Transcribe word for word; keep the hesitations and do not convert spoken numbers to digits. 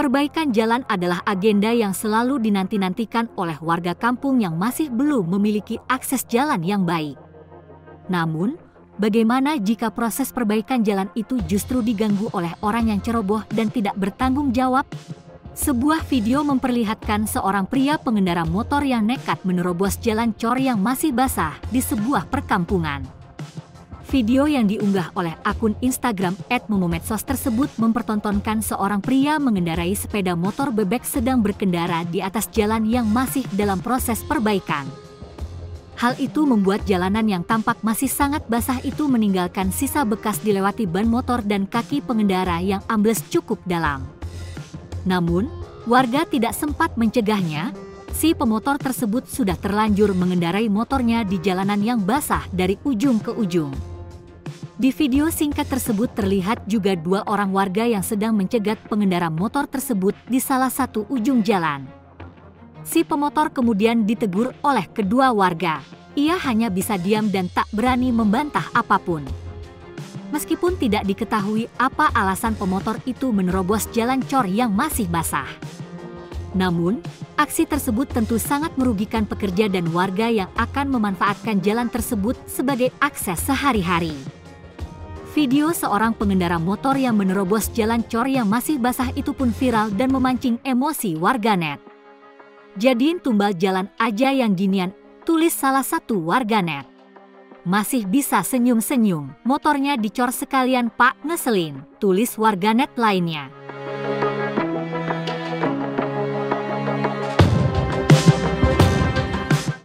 Perbaikan jalan adalah agenda yang selalu dinanti-nantikan oleh warga kampung yang masih belum memiliki akses jalan yang baik. Namun, bagaimana jika proses perbaikan jalan itu justru diganggu oleh orang yang ceroboh dan tidak bertanggung jawab? Sebuah video memperlihatkan seorang pria pengendara motor yang nekat menerobos jalan cor yang masih basah di sebuah perkampungan. Video yang diunggah oleh akun Instagram et momomedsos tersebut mempertontonkan seorang pria mengendarai sepeda motor bebek sedang berkendara di atas jalan yang masih dalam proses perbaikan. Hal itu membuat jalanan yang tampak masih sangat basah itu meninggalkan sisa bekas dilewati ban motor dan kaki pengendara yang ambles cukup dalam. Namun, warga tidak sempat mencegahnya. Si pemotor tersebut sudah terlanjur mengendarai motornya di jalanan yang basah dari ujung ke ujung. Di video singkat tersebut terlihat juga dua orang warga yang sedang mencegat pengendara motor tersebut di salah satu ujung jalan. Si pemotor kemudian ditegur oleh kedua warga. Ia hanya bisa diam dan tak berani membantah apapun. Meskipun tidak diketahui apa alasan pemotor itu menerobos jalan cor yang masih basah. Namun, aksi tersebut tentu sangat merugikan pekerja dan warga yang akan memanfaatkan jalan tersebut sebagai akses sehari-hari. Video seorang pengendara motor yang menerobos jalan cor yang masih basah itu pun viral dan memancing emosi warganet. "Jadiin tumbal jalan aja yang ginian," tulis salah satu warganet. "Masih bisa senyum-senyum, motornya dicor sekalian pak, ngeselin," tulis warganet lainnya.